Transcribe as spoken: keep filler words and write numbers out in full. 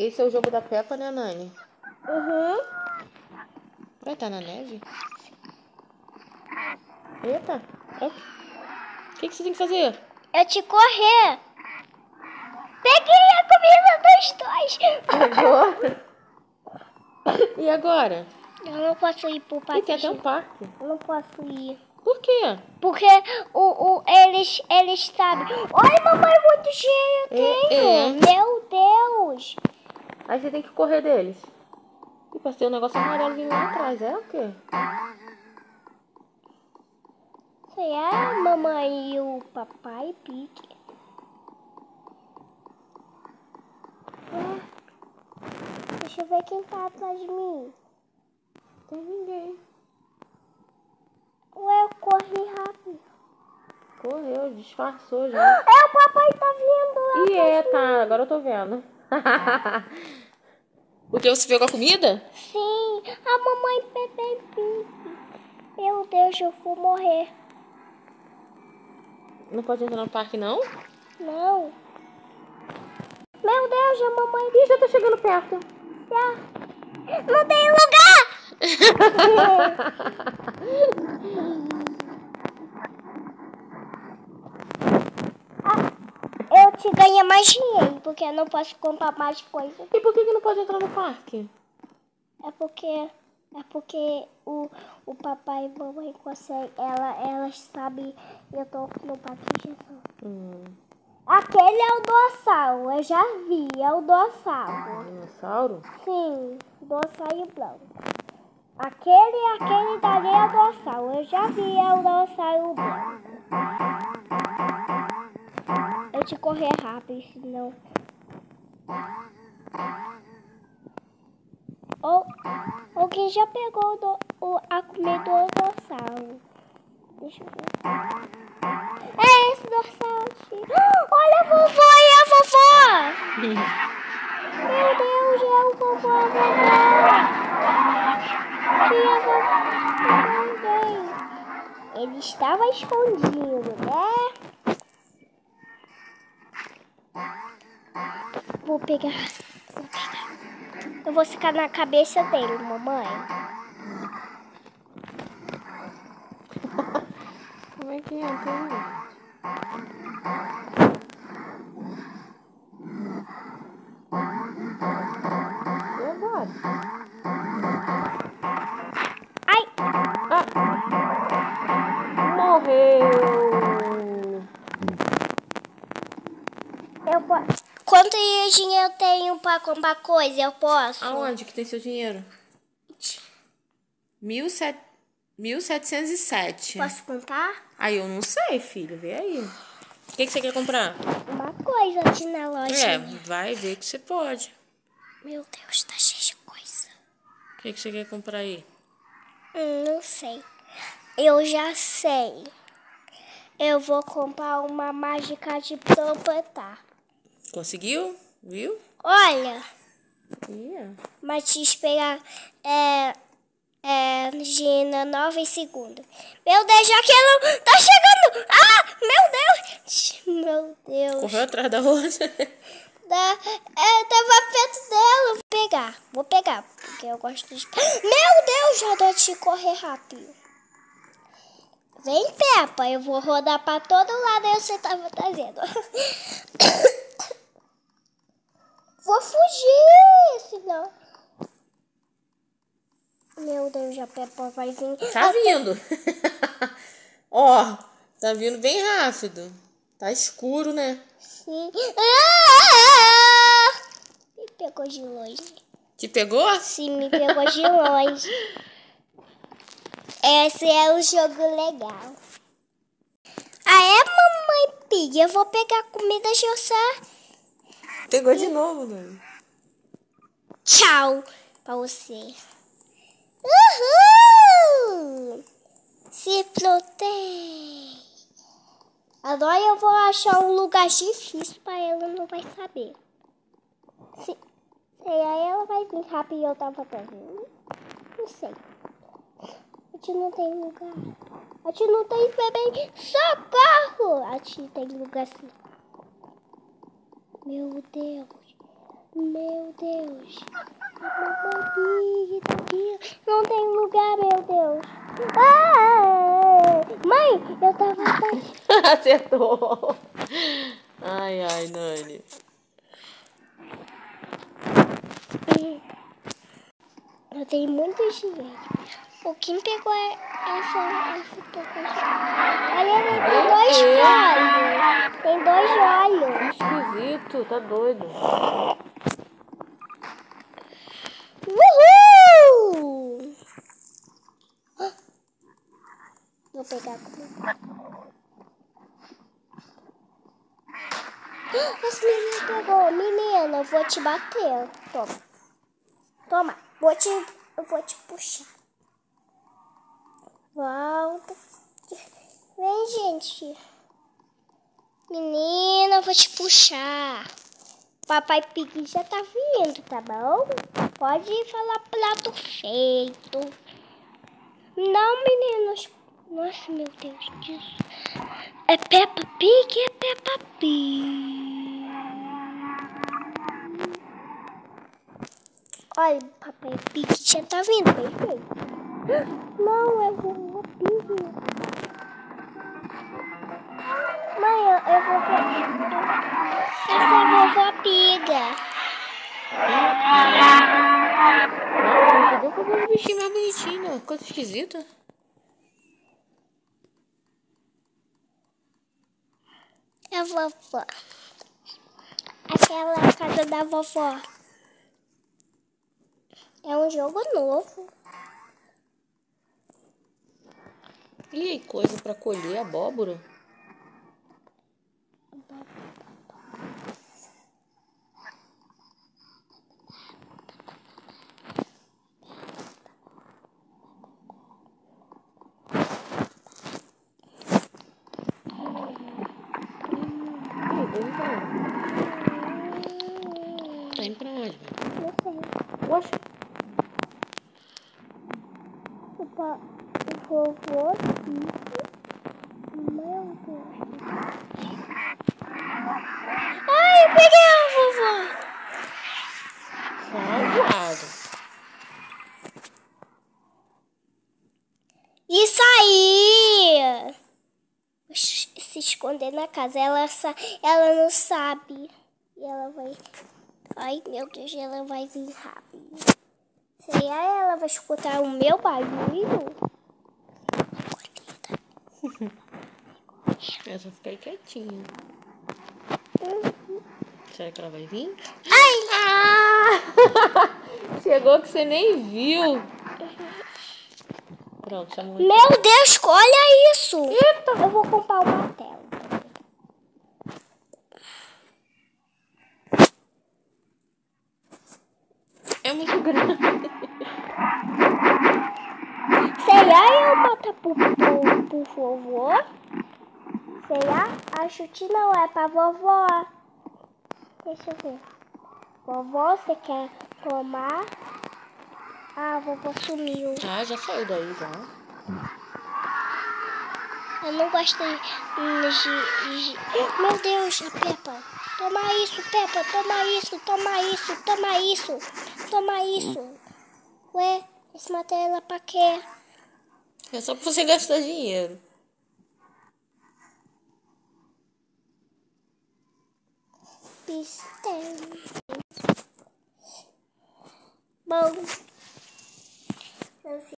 Esse é o jogo da Peppa, né, Nani? Uhum. Vai estar na neve? Eita. O que, que você tem que fazer? Eu te correr. Peguei a comida dos dois. Pegou? E agora? Eu não posso ir pro parque. E tem até um parque. Eu não posso ir. Por quê? Porque o, o, eles, eles sabem. Olha, mamãe, muito cheio eu É, tenho. é. Meu Deus. Aí você tem que correr deles. E passei um negócio amarelo vindo lá atrás. É o quê? Isso é a mamãe e o papai pique. É. Deixa eu ver quem tá atrás de mim. Não tem ninguém. Ué, eu corri rápido. Correu, disfarçou já. É, o papai tá vindo lá. E é, tá. Agora eu tô vendo. Porque você pegou a comida? Sim, a mamãe bebê pique. Meu Deus, eu vou morrer. Não pode entrar no parque, não? Não. Meu Deus, a mamãe... Ih, já tá chegando perto. Já. Não tem lugar! Ah, eu te ganho mais dinheiro, porque eu não posso comprar mais coisas. E por que que não pode entrar no parque? É porque... É porque o, o papai e a mamãe conseguem... Ela, elas sabem... Eu tô no parque Jesus. Hum. Aquele é o dinossauro, eu já vi, é o dinossauro. Dinossauro? Sim, dinossauro branco. Aquele, aquele dali é o dinossauro, eu já vi, é o dinossauro branco. Eu te correr rápido, senão... Ou, alguém já pegou do, o, a comida do dinossauro. Deixa eu ver. É esse dinossauro. Olha a vovó e a vovó! Meu Deus, é o vovô, a vovó! E a vovó também. Ele estava escondido, né? Vou pegar. Vou pegar. Eu vou ficar na cabeça dele, mamãe. Como é que entra? E agora? Ai! Ah! Morreu! Eu posso. Quanto dinheiro eu tenho para comprar coisa? Eu posso? Aonde que tem seu dinheiro? Mil set... Mil setecentos e sete. Posso contar? Aí eu não sei, filho. Vê aí. O que, que você quer comprar? Uma coisa aqui na loja. É, vai ver que você pode. Meu Deus, tá cheio de coisa. O que, que você quer comprar aí? Hum, não sei. Eu já sei. Eu vou comprar uma mágica de tropetar. Conseguiu? Viu? Olha, Yeah. mas te esperar é, é, de nove segundos. Meu Deus, aquilo tá chegando! Ah, meu Deus! Meu Deus. Correu atrás da outra. Da, é, tava perto dela. Vou pegar, vou pegar, porque eu gosto de... Meu Deus, já dou de correr rápido. Vem, Peppa, eu vou rodar pra todo lado e você tava trazendo. Vou fugir, senão... Meu Deus, a Peppa vai vir. Tá vindo. Ó, tá vindo bem rápido. Tá escuro, né? Sim. Ah! Me pegou de longe. Te pegou? Sim, me pegou de longe. Esse é um jogo legal. Ah, é, mamãe Pig? Eu vou pegar comida de você. Pegou de novo, velho. Tchau pra você. Uhul! Se protege. Agora eu vou achar um lugar difícil pra ela não vai saber. Se, se aí ela vai vir rápido e eu tava fazendo. Não sei. A gente não tem lugar. A gente não tem bebê. Socorro! A gente tem lugar assim. Meu Deus. Meu Deus. Não tem lugar, meu Deus. Ah! Mãe, eu tava atrás. Acertou. Ai, ai, Nani. Eu tenho muito dinheiro. O Kim pegou essa, essa pouca. Olha, ele tem dois olhos. Tem dois olhos. Esquisito, tá doido. Uhul! Vou pegar comigo. Esse menino pegou. Menina, eu vou te bater. Toma. Toma. Vou te, eu vou te puxar. Volta. Vem, gente. Menina, eu vou te puxar. Papai Pig já tá vindo, tá bom? Pode falar prato feito. Não, meninos. Nossa, meu Deus, isso. É Peppa Pig, é Peppa Pig. Olha, Papai Pig já tá vindo, bem feito. Não, é vovó Pig. Mãe, eu, eu vou ver. Essa é a vovó Piga. Nossa, podia fazer um bichinho mais bonitinho, coisa esquisita. É a vovó. Aquela é a casa da vovó. É um jogo novo. E aí, coisa pra colher abóbora? Tá indo pra onde? Não sei. Poxa. O, pa, o vovô Pique. Meu Deus. Ai, eu peguei a vovó. Salvado. Isso aí! Se esconder na casa. Ela, ela não sabe. E ela vai... Ai, meu Deus, ela vai vir rápido. Será ela vai escutar o meu barulho? É só ficar aí quietinha. Uhum. Será que ela vai vir? Ai! Ah! Chegou que você nem viu. Pronto, chamou. Meu Deus, olha isso! Eita! Eu vou comprar uma tela. É muito grande. Será eu botar pro, pro, pro vovô? Será? Acho que não é pra vovó. Deixa eu ver. Vovó, você quer tomar? Ah, a vovó sumiu. Ah, já saiu daí, já. Eu não gosto de, de... Meu Deus, a Peppa. Toma isso, Peppa. Toma isso, toma isso, toma isso. Toma isso. Ué, esse material é pra quê? É só pra você gastar dinheiro. Pistem. Bom.